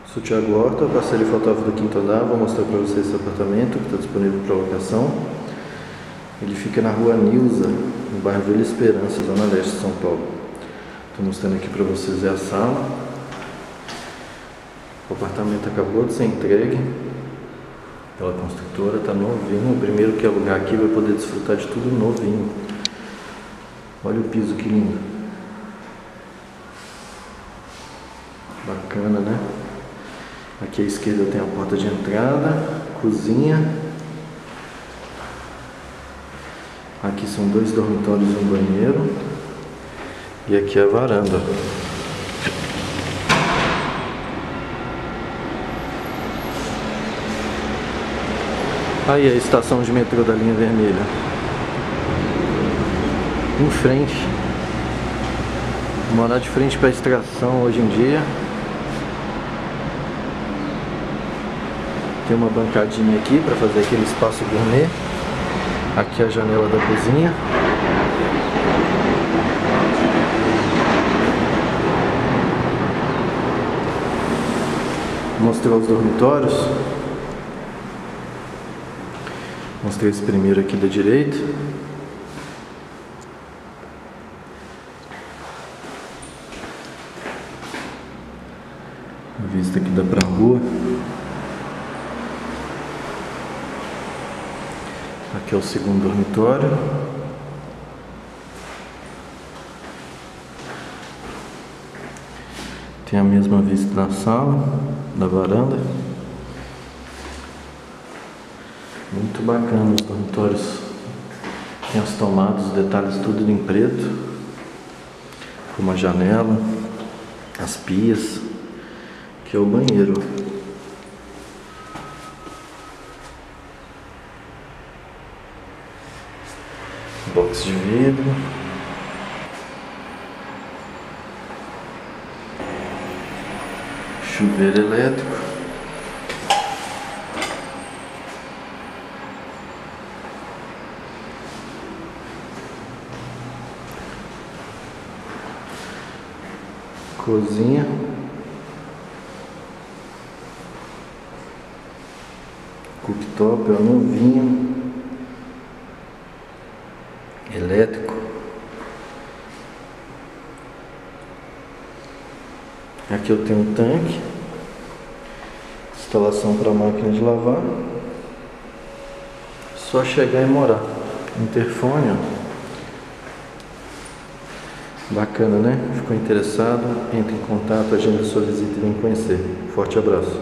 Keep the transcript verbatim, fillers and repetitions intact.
Sou Thiago Horta, parceiro e fotógrafo do Quinto Andar. Vou mostrar para vocês esse apartamento que está disponível para locação. Ele fica na rua Nilza, no bairro Vila Esperança, zona leste de São Paulo. Estou mostrando aqui para vocês é a sala. O apartamento acabou de ser entregue pela construtora, está novinho. O primeiro que alugar aqui vai poder desfrutar de tudo novinho. Olha o piso, que lindo. Bacana, né? Aqui à esquerda tem a porta de entrada, cozinha. Aqui são dois dormitórios e um banheiro. E aqui é a varanda. Aí a estação de metrô da linha vermelha. Em frente. Morar de frente para a extração hoje em dia. Tem uma bancadinha aqui para fazer aquele espaço gourmet. Aqui é a janela da cozinha. Vou mostrar os dormitórios. Mostrei esse primeiro aqui da direita. A vista aqui dá pra rua. Aqui é o segundo dormitório. Tem a mesma vista na sala, da varanda. Muito bacana os dormitórios. Tem as tomadas, os detalhes tudo em preto. Como a janela, as pias. Aqui é o banheiro. Box de vidro. Chuveiro elétrico. Cozinha. Cooktop, é novinho. Elétrico. Aqui eu tenho um tanque. Instalação para máquina de lavar. Só chegar e morar. Interfone, ó. Bacana, né? Ficou interessado? Entre em contato, agenda sua visita e vem conhecer. Forte abraço.